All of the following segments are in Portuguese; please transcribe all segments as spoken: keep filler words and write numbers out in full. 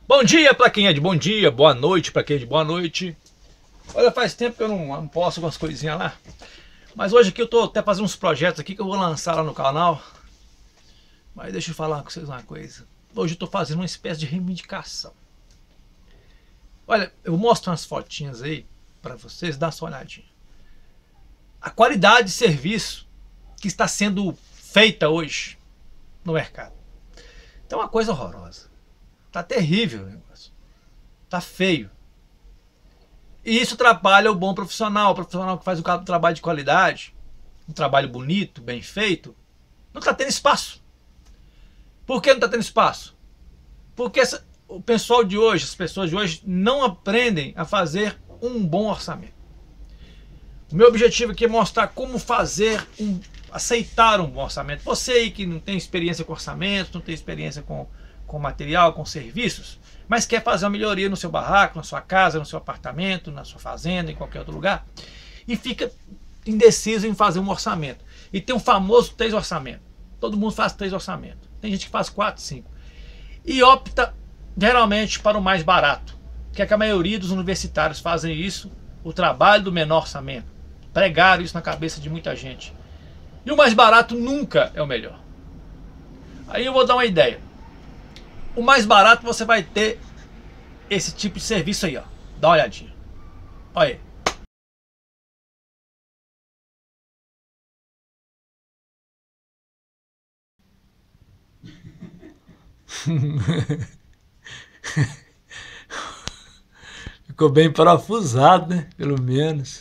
Bom dia para quem é de bom dia, boa noite para quem é de boa noite. Olha, faz tempo que eu não, não posto umas coisinhas lá. Mas hoje aqui eu tô até fazendo uns projetos aqui que eu vou lançar lá no canal. Mas deixa eu falar com vocês uma coisa. Hoje eu tô fazendo uma espécie de reivindicação. Olha, eu vou mostrar umas fotinhas aí para vocês, dá só uma olhadinha. A qualidade de serviço que está sendo feita hoje no mercado. Então é uma coisa horrorosa. Tá terrível o negócio. Tá feio. E isso atrapalha o bom profissional, o profissional que faz o trabalho de qualidade, um trabalho bonito, bem feito, não está tendo espaço. Por que não está tendo espaço? Porque essa, o pessoal de hoje, as pessoas de hoje não aprendem a fazer um bom orçamento. O meu objetivo aqui é mostrar como fazer um, aceitar um bom orçamento. Você aí que não tem experiência com orçamento, não tem experiência com com material, com serviços, mas quer fazer uma melhoria no seu barraco, na sua casa, no seu apartamento, na sua fazenda, em qualquer outro lugar, e fica indeciso em fazer um orçamento. E tem um famoso três orçamentos. Todo mundo faz três orçamentos. Tem gente que faz quatro, cinco. E opta geralmente para o mais barato, que é que a maioria dos universitários fazem isso, o trabalho do menor orçamento. Pregaram isso na cabeça de muita gente. E o mais barato nunca é o melhor. Aí eu vou dar uma ideia. O mais barato você vai ter esse tipo de serviço aí, ó. Dá uma olhadinha. Olha aí. Ficou bem parafusado, né? Pelo menos.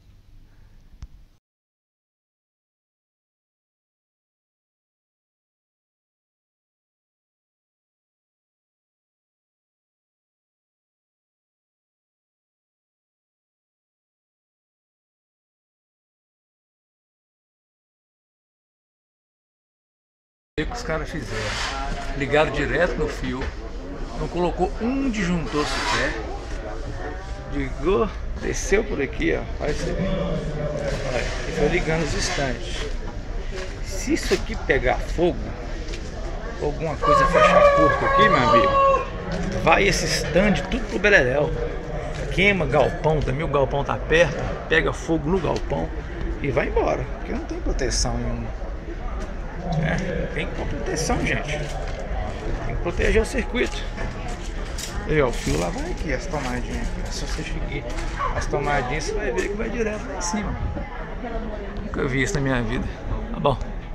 O que os caras fizeram? Ligaram direto no fio, não colocou um disjuntor sequer, ligou, desceu por aqui, ó, faz você ver. Olha, e foi ligando os estantes. Se isso aqui pegar fogo, alguma coisa fechar curto aqui, meu amigo, vai esse stand tudo pro beleléu. Queima galpão, também o galpão tá perto, pega fogo no galpão e vai embora, porque não tem proteção nenhuma. É, tem que ter proteção, gente. Tem que proteger o circuito. E ó, o fio lá vai aqui, as tomadinhas. Se você seguir as tomadinhas, você vai ver que vai direto lá em cima. Nunca vi isso na minha vida. Tá bom.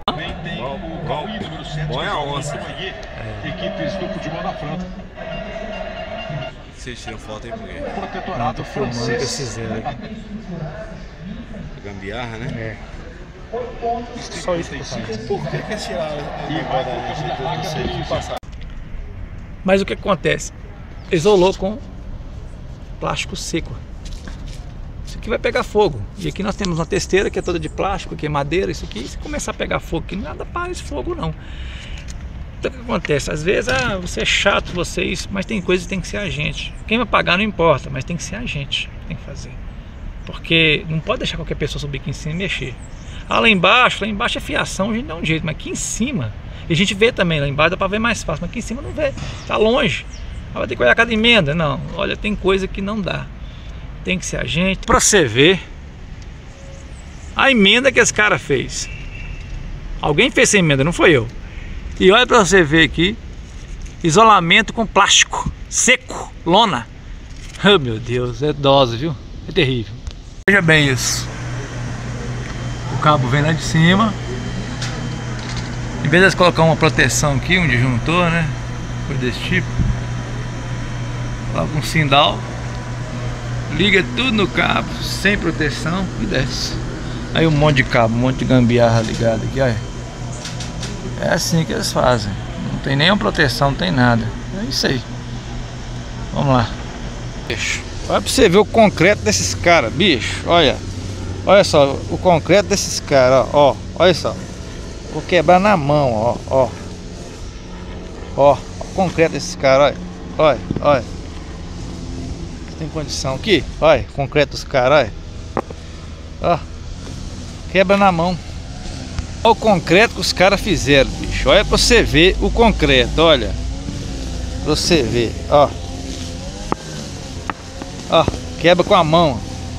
Põe a onça. É. Equipes do futebol da França. Vocês tiram foto aí por quê? Não, tô filmando o que eles fizeram. Gambiarra, né? É. Só isso que eu falo. Por que que eles tiraram a passar? Mas o que acontece? Isolou com plástico seco. Isso aqui vai pegar fogo. E aqui nós temos uma testeira que é toda de plástico, que é madeira, isso aqui. Se começar a pegar fogo aqui, nada para esse fogo não. Então o que acontece? Às vezes, ah, você é chato, vocês, mas tem coisas que tem que ser a gente. Quem vai pagar não importa, mas tem que ser a gente. Tem que fazer. Porque não pode deixar qualquer pessoa subir aqui em cima e mexer. Ah, lá embaixo, lá embaixo é fiação, a gente dá um jeito, mas aqui em cima, e a gente vê também, lá embaixo dá pra ver mais fácil, mas aqui em cima não vê, tá longe, vai ter que olhar cada emenda, não, olha, tem coisa que não dá, tem que ser a gente, pra você ver a emenda que esse cara fez, alguém fez essa emenda, não foi eu, e olha pra você ver aqui, isolamento com plástico, seco, lona, oh meu Deus, é dose, viu, é terrível, veja bem isso. O cabo vem lá de cima. Em vez de colocar uma proteção aqui, um disjuntor, né? Coisa desse tipo. Coloca um sindal. Liga tudo no cabo, sem proteção e desce. Aí um monte de cabo, um monte de gambiarra ligado aqui, olha. É assim que eles fazem. Não tem nenhuma proteção, não tem nada. É isso aí. Vamos lá. Olha pra você ver o concreto desses caras, bicho. Olha. Olha só, o concreto desses caras, ó, ó, olha só. Vou quebrar na mão, ó, ó. Ó, o concreto desses caras, olha, olha, olha. Tem condição aqui, olha, concreto dos caras, olha. Ó, quebra na mão. Olha o concreto que os caras fizeram, bicho. Olha pra você ver o concreto, olha. Pra você ver, ó. Ó, quebra com a mão.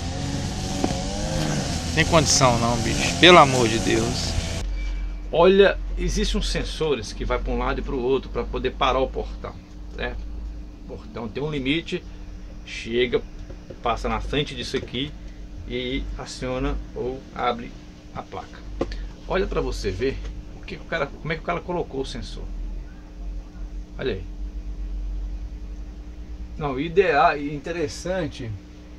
Tem condição não, bicho. Pelo amor de Deus. Olha, existem uns sensores que vai para um lado e para o outro para poder parar o portão, certo? O portão tem um limite, chega, passa na frente disso aqui e aciona ou abre a placa. Olha para você ver o que o cara, como é que o cara colocou o sensor. Olha aí. Não, ideal e interessante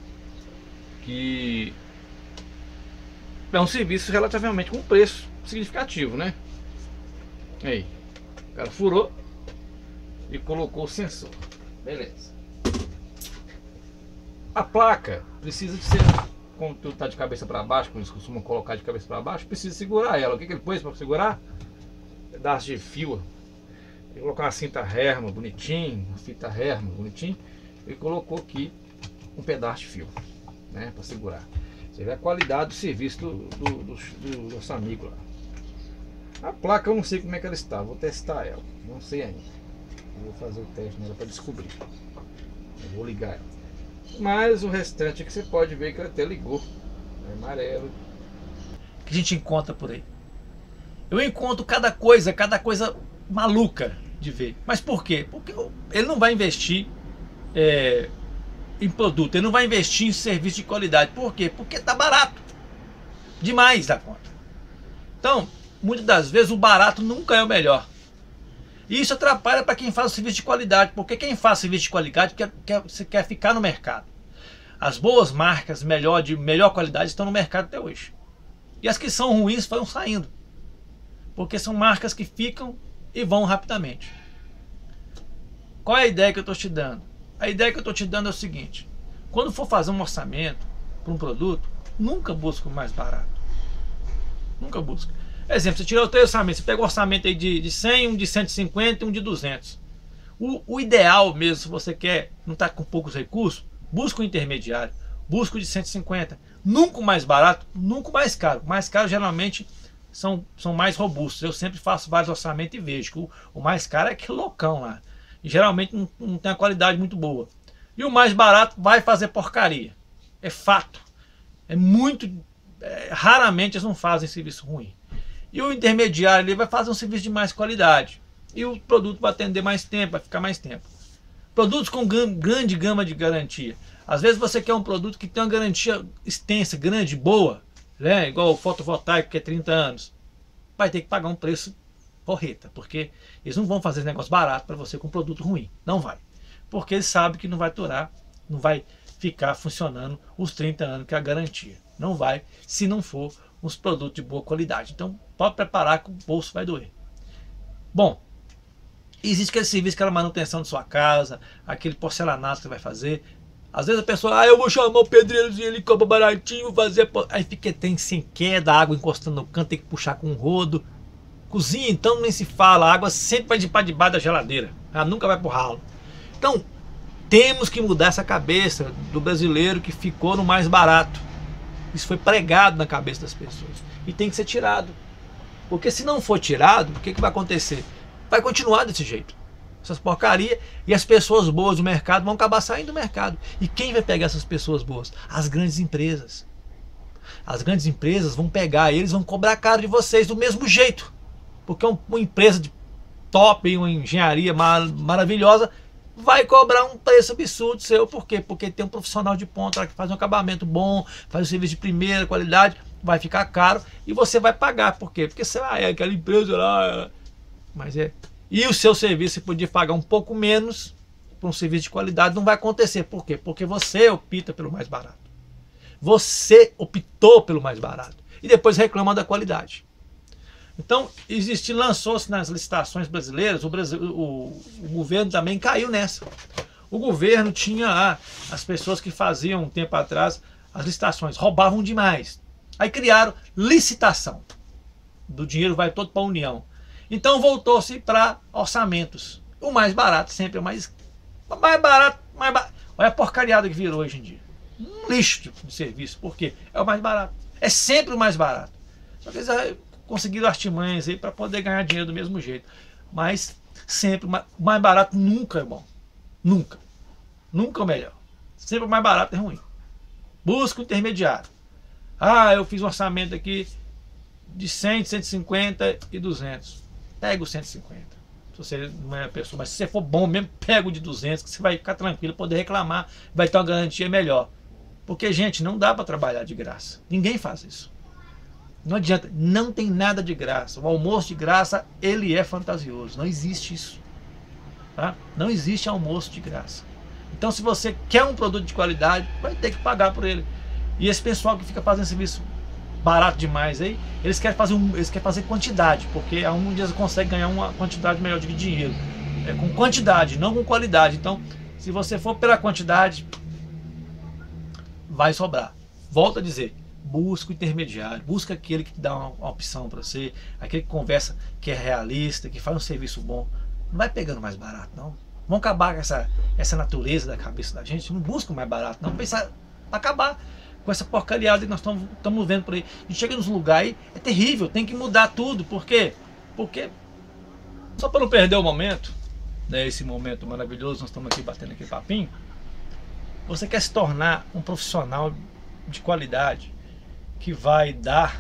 que é um serviço relativamente com preço significativo, né? Aí, o cara furou e colocou o sensor. Beleza. A placa precisa de ser, como tu tá de cabeça para baixo, como eles costumam colocar de cabeça para baixo, precisa segurar ela. O que, que ele pôs para segurar? Pedaço de fio. Ele colocou uma cinta Herman bonitinho, uma fita Herman bonitinho, e colocou aqui um pedaço de fio, né, para segurar. Você vê a qualidade do serviço do, do, do, do nosso amigo lá. A placa eu não sei como é que ela está, vou testar ela, não sei ainda. Eu vou fazer o teste nela para descobrir. Eu vou ligar ela. Mas o restante é que você pode ver que ela até ligou. É amarelo. Que a gente encontra por aí. Eu encontro cada coisa, cada coisa maluca de ver. Mas por quê? Porque ele não vai investir é, em produto, ele não vai investir em serviço de qualidade. Por quê? Porque tá barato demais da conta. Então, muitas das vezes o barato nunca é o melhor. E isso atrapalha para quem faz o serviço de qualidade, porque quem faz serviço de qualidade quer, quer, você quer ficar no mercado. As boas marcas melhor, de melhor qualidade estão no mercado até hoje. E as que são ruins foram saindo, porque são marcas que ficam e vão rapidamente. Qual é a ideia que eu estou te dando? A ideia que eu estou te dando é o seguinte: quando for fazer um orçamento para um produto, nunca busca o mais barato. Nunca busca. Exemplo, você tirou o teu orçamento, você pega o orçamento aí de, de cem, um de cento e cinquenta e um de duzentos. O, o ideal mesmo, se você quer, não está com poucos recursos, busca o intermediário, busca o de cento e cinquenta. Nunca o mais barato, nunca o mais caro. O mais caro geralmente são, são mais robustos. Eu sempre faço vários orçamentos e vejo que o, o mais caro é aquele loucão lá. E geralmente não, não tem uma qualidade muito boa. E o mais barato vai fazer porcaria. É fato. É muito... É, raramente eles não fazem serviço ruim. E o intermediário ali vai fazer um serviço de mais qualidade. E o produto vai atender mais tempo, vai ficar mais tempo. Produtos com grande gama de garantia. Às vezes você quer um produto que tem uma garantia extensa, grande, boa, né? Igual o fotovoltaico, que é trinta anos. Vai ter que pagar um preço porreta, porque eles não vão fazer esse negócio barato para você com um produto ruim. Não vai. Porque eles sabem que não vai durar, não vai ficar funcionando os trinta anos que é a garantia. Não vai, se não for uns produtos de boa qualidade. Então pode preparar que o bolso vai doer. Bom, existe aquele serviço, aquela manutenção de sua casa, aquele porcelanato que você vai fazer. Às vezes a pessoa, ah, eu vou chamar o pedreirozinho, ele cobra baratinho, vou fazer... Aí fica, tem sem queda, água encostando no canto, tem que puxar com um rodo. Cozinha então nem se fala, a água sempre vai de para debaixo da geladeira, ela nunca vai pro ralo. Então temos que mudar essa cabeça do brasileiro que ficou no mais barato. Isso foi pregado na cabeça das pessoas e tem que ser tirado, porque se não for tirado, o que, que vai acontecer? Vai continuar desse jeito, essas porcarias, e as pessoas boas do mercado vão acabar saindo do mercado. E quem vai pegar essas pessoas boas? As grandes empresas. As grandes empresas vão pegar eles, vão cobrar caro de vocês do mesmo jeito, porque uma empresa de top, uma engenharia mar maravilhosa vai cobrar um preço absurdo seu. Por quê? Porque tem um profissional de ponta que faz um acabamento bom, faz um serviço de primeira qualidade, vai ficar caro e você vai pagar. Por quê? Porque você ah, é aquela empresa lá, mas é. E o seu serviço você podia pagar um pouco menos para um serviço de qualidade, não vai acontecer. Por quê? Porque você opta pelo mais barato. Você optou pelo mais barato e depois reclama da qualidade. Então, existe, lançou-se nas licitações brasileiras, o, Brasil, o, o governo também caiu nessa. O governo tinha lá as pessoas que faziam um tempo atrás as licitações, roubavam demais. Aí criaram licitação. Do dinheiro vai todo para a União. Então voltou-se para orçamentos. O mais barato sempre é o mais, mais barato. Mais bar... Olha a porcariada que virou hoje em dia. Um lixo de serviço. Por quê? É o mais barato. É sempre o mais barato. Só que eles conseguiram artimanhas aí para poder ganhar dinheiro do mesmo jeito. Mas Sempre, o mais barato nunca é bom. Nunca. Nunca é o melhor. Sempre o mais barato é ruim. Busca o intermediário. Ah, eu fiz um orçamento aqui de cem, cento e cinquenta e duzentos. Pega o cento e cinquenta. Se você não é a pessoa, mas se você for bom mesmo, pega o de duzentos, que você vai ficar tranquilo, poder reclamar, vai ter uma garantia melhor. Porque, gente, não dá para trabalhar de graça. Ninguém faz isso. Não adianta, não tem nada de graça. O almoço de graça, ele é fantasioso. Não existe isso. Tá? Não existe almoço de graça. Então, se você quer um produto de qualidade, vai ter que pagar por ele. E esse pessoal que fica fazendo serviço barato demais aí, eles querem fazer, um, eles querem fazer quantidade, porque a um dia eles conseguem ganhar uma quantidade melhor de dinheiro. É com quantidade, não com qualidade. Então, se você for pela quantidade, vai sobrar. Volto a dizer, busca o intermediário, busca aquele que dá uma, uma opção para você, aquele que conversa, que é realista, que faz um serviço bom. Não vai pegando mais barato, não. Vamos acabar com essa, essa natureza da cabeça da gente. Não busca mais barato, não. Pensar acabar com essa porcariada que nós estamos vendo por aí. A gente chega nos lugares aí, é terrível, tem que mudar tudo. Por quê? Porque, só para não perder o momento, né, esse momento maravilhoso, nós estamos aqui batendo aquele papinho. Você quer se tornar um profissional de qualidade, que vai dar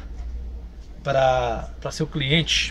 para seu cliente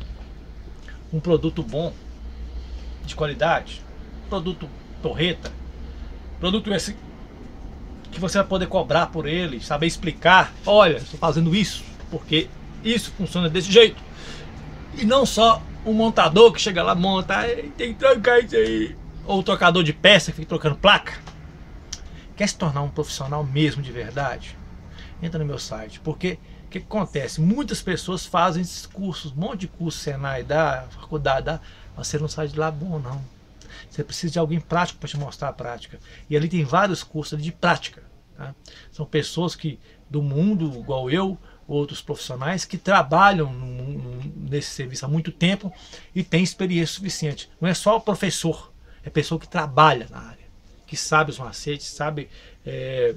um produto bom, de qualidade, produto torreta, produto esse que você vai poder cobrar por ele, saber explicar, olha, estou fazendo isso, porque isso funciona desse jeito. E não só um montador que chega lá, monta, tem que trocar isso aí, ou o trocador de peça que fica trocando placa. Quer se tornar um profissional mesmo de verdade? Entra no meu site, porque o que acontece? Muitas pessoas fazem esses cursos, um monte de curso, Senai, dá, faculdade, dá, mas você não sai de lá bom, não. Você precisa de alguém prático para te mostrar a prática. E ali tem vários cursos de prática. Tá? São pessoas que do mundo, igual eu, outros profissionais, que trabalham no, no, nesse serviço há muito tempo e têm experiência suficiente. Não é só o professor, é pessoa que trabalha na área, que sabe os macetes, sabe é,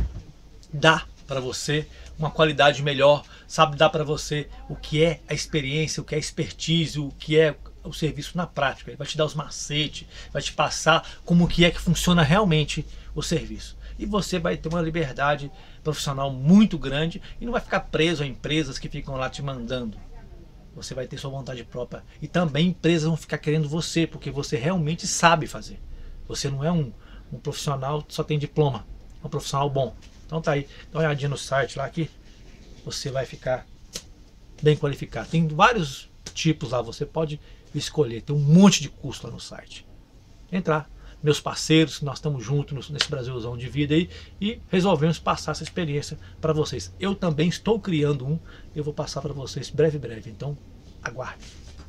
dar para você uma qualidade melhor, sabe dar para você o que é a experiência, o que é a expertise, o que é o serviço na prática. Ele vai te dar os macetes, vai te passar como que é que funciona realmente o serviço. E você vai ter uma liberdade profissional muito grande e não vai ficar preso a empresas que ficam lá te mandando. Você vai ter sua vontade própria. E também empresas vão ficar querendo você, porque você realmente sabe fazer. Você não é um, um profissional que só tem diploma, é um profissional bom. Então tá aí, dá uma olhadinha no site lá aqui, você vai ficar bem qualificado. Tem vários tipos lá, você pode escolher, tem um monte de curso lá no site. Entrar, meus parceiros, nós estamos juntos nesse Brasilzão de vida aí e resolvemos passar essa experiência para vocês. Eu também estou criando um, eu vou passar para vocês breve, breve, então aguarde.